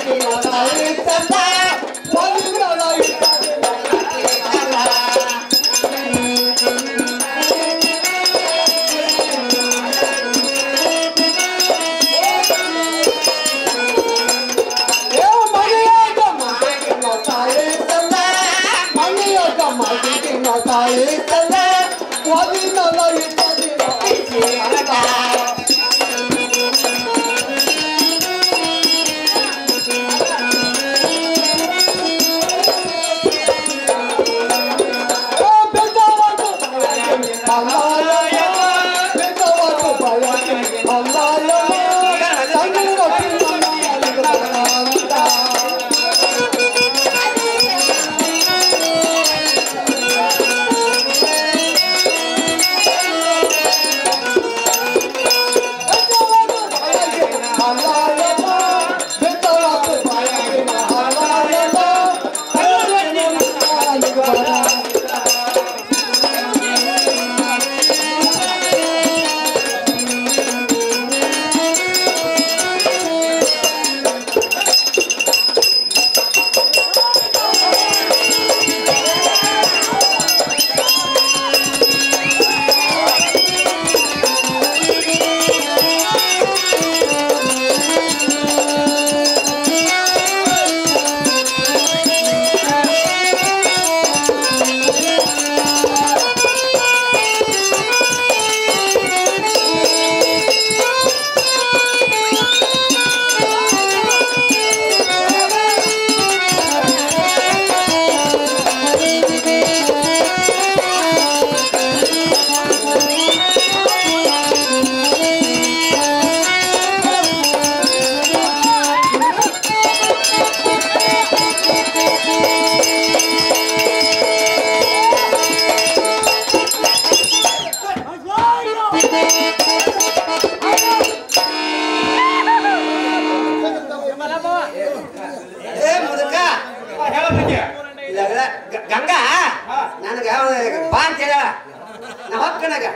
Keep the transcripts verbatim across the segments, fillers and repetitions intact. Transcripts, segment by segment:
ಗಂಗಾ ನನಗೆ ಬಾ ಅಂತ ಹೇಳ ನಾ ಹೊಕ್ಕಣಗ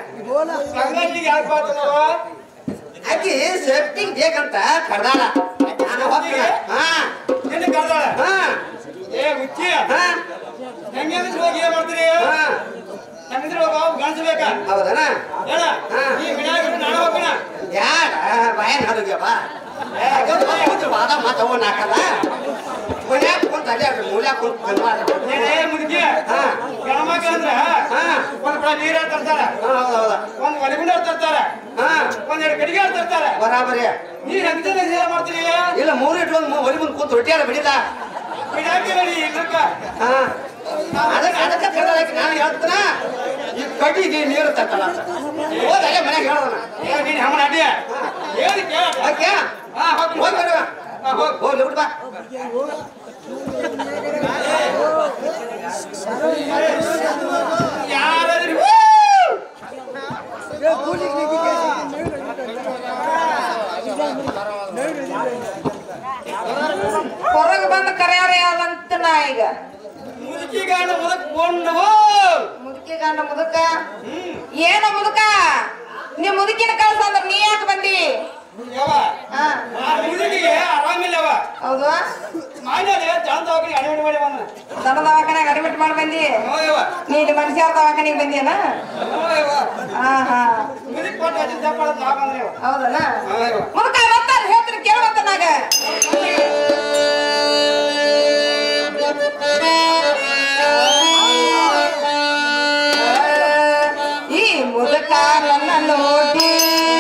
ಆಕಿ ಸೇಫ್ಟಿಗೆ ಬೇಕಂತ ಕರ್ದಾಳ ನಾನು ಹೊಕ್ಕಣ ಹಾ ಕರ್ದಾಳ ಹಾ ಏ ಹುಚ್ಚಿ ಹಾ ಹೆಂಗೆ ಹೋಗಿ ಏನ್ ಮಾಡ್ತೀರಿ ಹೆಂಗಿದ್ರೆ ಗಣಿಸ್ಬೇಕ ಹೌದನ ಹೇಳ ಈ ಮನ್ಯಾಗ ನಾನು ಹೋಗೋಣ ಯಾರ ಬಾಯನ್ ಹಾಡುಗ್ಯಪ್ಪ ವಾದ ಮಾತವ ನಾಕಲ್ಲ ಮನ್ಯಾಗ ಕುಂತ ಅದೇ ಮೂಲ್ಯಾಗ ಕುಂತ ಮುದುಕಿ ಗಣಮಕ್ಕಳಂದ್ರ ಒಂದ್ ನೀರ ತರ್ತಾರ ಒಂದ್ ಒಲಿಗುಂಡ ತರ್ತಾರ ಒಂದ್ ಎರಡು ಗಡಿಗೆ ತರ್ತಾರ ಬರಾಬರಿ ನೀರ್ ಹೆಂಗ ಮಾಡ್ತೀರಿ ಇಲ್ಲ ಮೂರ್ ಇಟ್ಟು ಒಂದ್ ಒಲಿ ಮುಂದ್ ಕೂತ್ ರೊಟ್ಟಿಯಾರ ಬಿಡಿಲ್ಲ ಬಿಡಾಕಿ ನೋಡಿ ಇಲ್ಲಕ್ಕ ಅದಕ್ಕೆ ಅದಕ್ಕೆ ಕರೆದಕ್ಕೆ ನಾನು ಹೇಳ್ತಾನ ಈ ಕಡಿಗೆ ನೀರು ತರ್ತಲ್ಲ ಅಂತ ಹೋದಲ್ಲೇ ಮನ್ಯಾಗ ಹೇಳೋಣ ನೀನ್ ಹಮ್ಮನ ಅಡ್ಡಿ ಹೇಳಿ ಕೇಳ ಓಕೆ ಹಾ ಹೋಗಿ ಹೋಗಿ ಬರುವ ಹೋಗಿ ಹೋಗಿ ಬಿಡ್ಬಾ ಯಾರಾದ್ರೂ ಹೊರಗೆ ಬಂದು ಕರೆಯವ್ರ ಯಾವಂತ ನಾ ಈಗ ಮುದುಕಿ ಗಂಡ ಮುದಕ್ ಕೊಂಡು ಮುದುಕಿ ಗಂಡ ಮುದುಕ ಏನ ಮುದುಕ ನೀ ಮುದುಕಿನ ಕಳ್ಸ ಅಂದ್ರ ನೀ ಯಾಕೆ ಬಂದಿ ಮುದುಕಿಗೆ ಆರಾಮಿಲ್ಲವ ಹೌದು ದನ ದವಾಖಾನಾಗ ಅಡ್ಮಿಟ್ ಮಾಡಿ ಬಂದಿ ನೀ ಮನುಷ್ಯರ ದವಾಖಾನಿಗೆ ಬಂದಿಯನ ಹಾ ಹಾ ಹೌದನ ಮುದುಕ ಬರ್ತಾರ ಹೇಳ್ತೀನಿ ಕೇಳುವಂತ ನಾಗ ಈ ಮುದುಕ ನನ್ನ ನೋಡಿ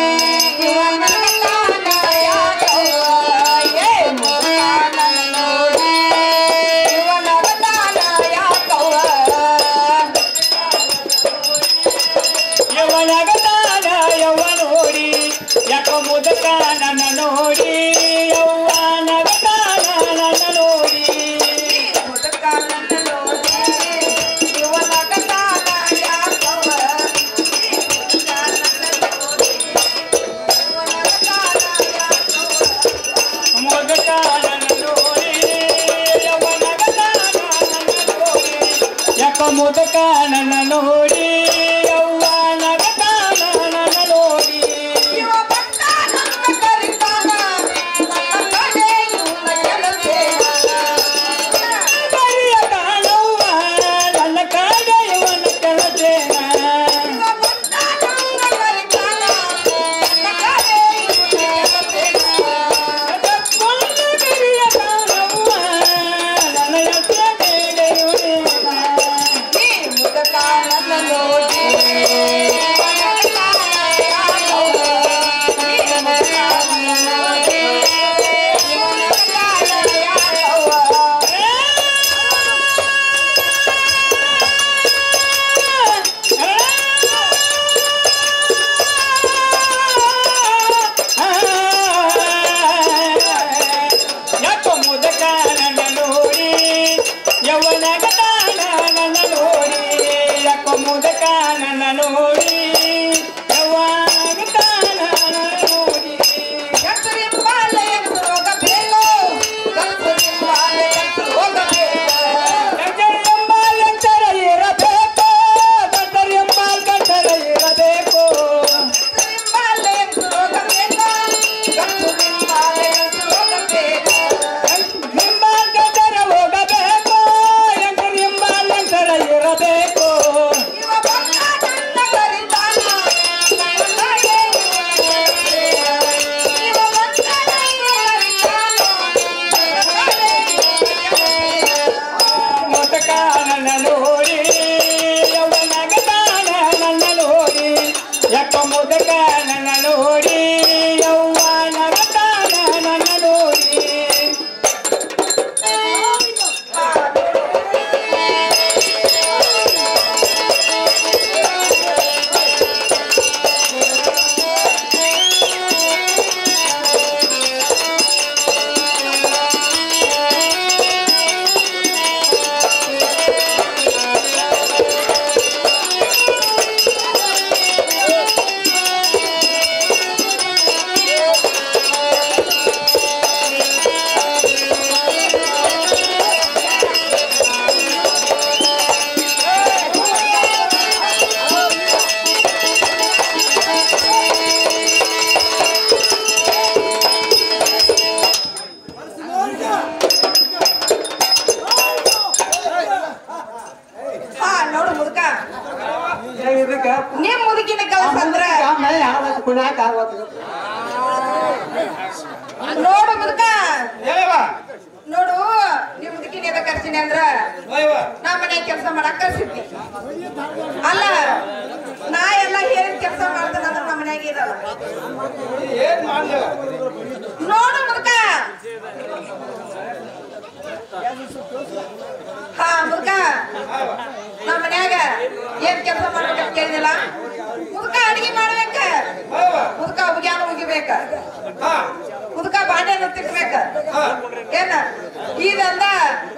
ಮುದಕ ನನ್ನ ನೋಡಿ ಯವ್ವ ನಗತಾನ ನನ್ನ ನೋಡಿ ಇವ ಭಕ್ತ ನನ್ನ ಕರಿತಾನ ನನ್ನ ಕಡೆ ಇವನ ಕೆಲಸ ಮನ್ಯಾಗ ಆಗೋದು ನೋಡು ಮುದುಕ ಹೇಳವ ನೋಡು ನೀವು ಮುದುಕಿ ನೇದ ಕರ್ಸಿನಿ ಅಂದ್ರ ನಾ ಮನ್ಯಾಗ ಕೆಲಸ ಮಾಡಕ್ ಕರ್ಸಿದ್ನಿ ಅಲ್ಲ ನಾ ಎಲ್ಲ ಹೇಳಿದ ಕೆಲಸ ಮಾಡ್ತಾನ ಅಂದ್ರ ನಮ್ಮ ಮನ್ಯಾಗ ಇರಲ್ಲ ಏನ್ ಮಾಡ್ಲಿ ನೋಡು ಮುದುಕ ಹಾ ಮುದುಕ ನಮ್ಮ ಮನ್ಯಾಗ ಏನ್ ಕೆಲಸ ಮಾಡ್ಬೇಕಂತ ಕೇಳಿದಿಲ್ಲ ಮುದುಕ ಅಡಿಗೆ ಮಾಡ್ಬೇಕ ಮುದುಕ ಉಗ್ಯಾನ ಉಗಿಬೇಕ ಮುದುಕ ಬಾಂಡೆನ ತಿಕ್ಬೇಕ ಏನ ಇದಂದ